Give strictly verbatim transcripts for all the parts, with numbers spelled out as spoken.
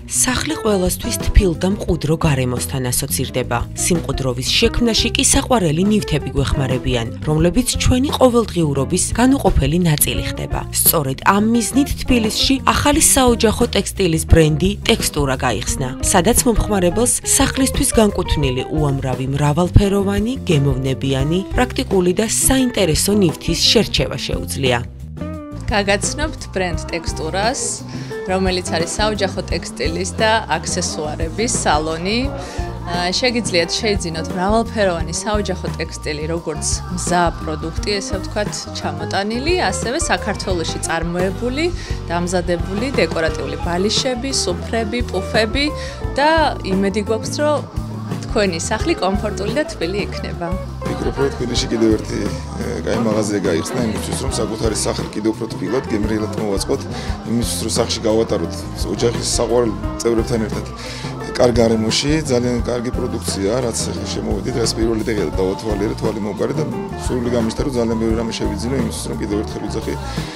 სახლი ყველასთვის თბილ და მყუდრო გარემოსთან ასოცირდება. სიმყუდროვის შექმნაში კი საყვარელი ნივთები გვეხმარებიან, რომლებიც ჩვენი ყოველდღიურობის განუყოფელი ნაწილი ხდება. სწორედ ამ მიზნით თბილისში ახალი საოჯახო ტექსტილის ბრენდი ტექსტურა გაიხსნა, სადაც მომხმარებელს სახლისთვის განკუთვნილი უამრავი მრავალფეროვანი, გემოვნებიანი, პრაქტიკული და საინტერესო ნივთის შერჩევა შეუძლია. გაგაცნობთ ბრენდ ტექსტურას, რომელიც არის საოჯახო ტექსტილის და აქსესუარების სალონი. შეგიძლიათ შეიძინოთ მრავალფეროვანი საოჯახო ტექსტილი, როგორც მზა პროდუქტი, ესე ვთქვათ, ჩამოტანილი, ასევე საქართველოში წარმოებული, დამზადებული დეკორატიული ბალიშები, სუფრები, პუფები და იმედი გვაქვს, რომ თქვენი სახლი კომფორტული და თბილი იქნება. ვფიქრობ, რომ თბილისში კიდევ ერთი კაი მაღაზია გაიხსნა იმისთვის, რომ საკუთარი სახლი კიდევ უფრო თბილად, გემრიელად მოვაწყოთ, იმისთვის, რომ სახლში გავატაროთ ოჯახის საყვარელ წევრებთან ერთად კარგ გარემოში, ძალიან კარგი პროდუქცია, რაც შემოვედით, ეს პირველი დღეა დავათვალიერე, თვალი მოვკარე და სრული გამიშთა, რომ ძალიან ბევრი რამე შევიძინო იმისთვის, რომ კიდევ ერთხელ ვიძახი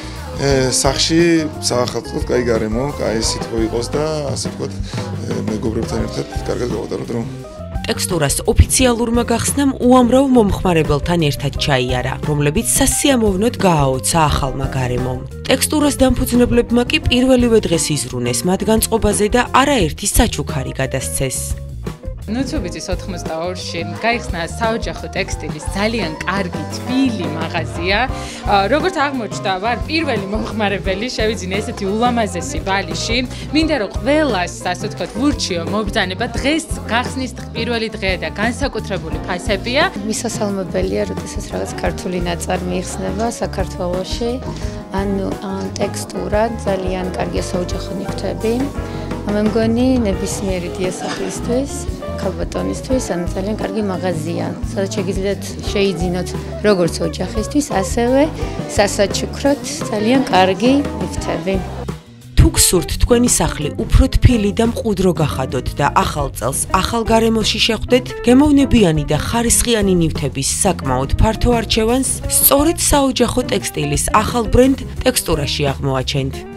სახლში საახალწლოდ კაი გარემო, კაი სითბო იყოს და ასე ვთქვათ, მეგობრებთან ერთად კარგად გავატაროთ რომ ტექსტურას ოფიციალურმა გახსნამ უამრავ მომხმარებელთან ერთად ჩაიარა, რომლებიც სასიამოვნოდ გააოცა ახალმა გარემომ. ტექსტურას დამფუძნებლებმა კი პირველივე დღეს იზრუნეს მათ განწყობაზე და არაერთი საჩუქარი გადასცეს. ნუცუბიძის ოთხმოცდაორში გაიხსნა საოჯახო ტექსტილის ძალიან კარგი თბილი მაღაზია. როგორც აღმოჩნდა, ვარ პირველი მომხმარებელი, შევიძინე ესეთი ულამაზესი ბალიში. მინდა რომ ყველას, ასე ვთქვათ, ვურჩიო მობრძანება დღეს გახსნის პირველი დღე და განსაკუთრებული ფასებია. მისასალმებელია, როდესაც რაღაც ქართული ნაწარმი იხსნება საქართველოში. ანუ ტექსტურა, ძალიან კარგია საოჯახო ნივთები. მე მგონი ნებისმიერი დიასახლისთვის, ქალბატონისთვის, ანუ ძალიან კარგი მაღაზია, სადაც შეგიძლიათ შეიძინოთ როგორც ოჯახისთვის, ასევე სასაჩუქროდ ძალიან კარგი ნივთები. თუ გსურთ თქვენი სახლი უფრო თბილი და მყუდრო გახადოთ და ახალ წელს ახალ გარემოში შეხვდეთ, გემოვნებიანი და ხარისხიანი ნივთების საკმაოდ ფართო არჩევანს სწორედ საოჯახო ტექსტილის ახალ ბრენდ ტექსტურაში აღმოაჩენთ.